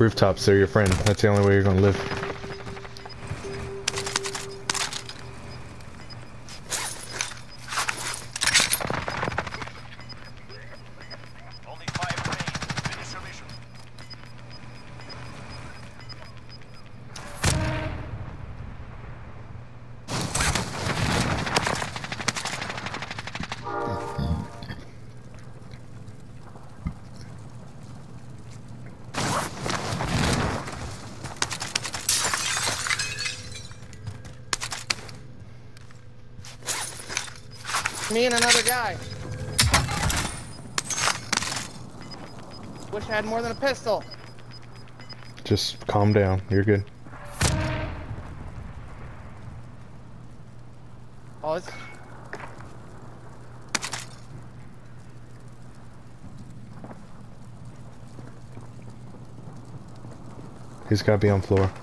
Rooftops, they're your friend. That's the only way you're gonna live. Only 5 remain. Finish your mission. Me and another guy. Wish I had more than a pistol. Just calm down. You're good. Oh, it's... He's gotta be on floor.